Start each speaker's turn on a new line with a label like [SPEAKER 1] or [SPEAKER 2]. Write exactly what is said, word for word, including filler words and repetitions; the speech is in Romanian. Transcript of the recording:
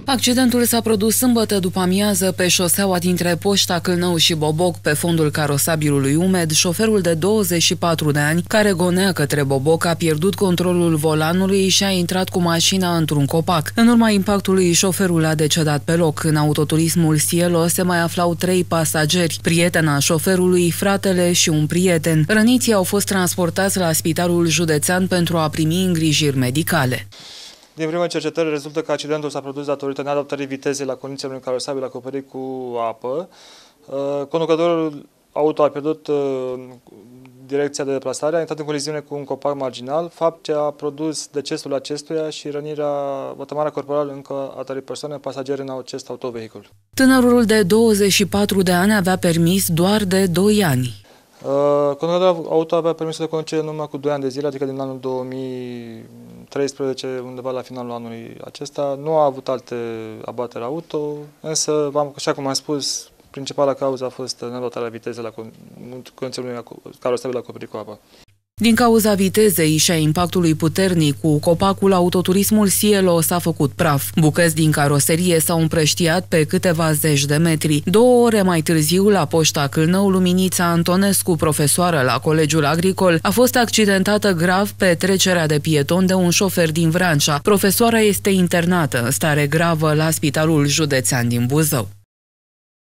[SPEAKER 1] Accidentul s-a produs sâmbătă după amiază pe șoseaua dintre Poșta Câlnău și Boboc, pe fondul carosabilului umed. Șoferul de douăzeci și patru de ani, care gonea către Boboc, a pierdut controlul volanului și a intrat cu mașina într-un copac. În urma impactului, șoferul a decedat pe loc. În autoturismul Cielo se mai aflau trei pasageri, prietena șoferului, fratele și un prieten. Răniții au fost transportați la Spitalul Județean pentru a primi îngrijiri medicale.
[SPEAKER 2] Din prima cercetări rezultă că accidentul s-a produs datorită neadaptării vitezei la condițiile unui carosabil acoperit cu apă. Conducătorul auto a pierdut direcția de deplasare, a intrat în coliziune cu un copac marginal, fapt ce a produs decesul acestuia și rănirea, vătămarea corporală încă a trei persoane pasageri în acest autovehicul.
[SPEAKER 1] Tânărul de douăzeci și patru de ani avea permis doar de doi ani.
[SPEAKER 2] Conducătorul auto avea permisul de conducere numai cu doi ani de zile, adică din anul două mii treisprezece, undeva la finalul anului acesta. Nu a avut alte abateri auto, însă, așa cum am spus, principala cauză a fost neadaptarea vitezei la condițiile unui carosabil acoperit cu apă.
[SPEAKER 1] Din cauza vitezei și a impactului puternic cu copacul, autoturismul Cielo s-a făcut praf. Bucăți din caroserie s-au împrăștiat pe câteva zeci de metri. Două ore mai târziu, la Poșta Câlnău, Luminița Antonescu, profesoară la Colegiul Agricol, a fost accidentată grav pe trecerea de pieton de un șofer din Vrancea. Profesoara este internată în stare gravă la Spitalul Județean din Buzău.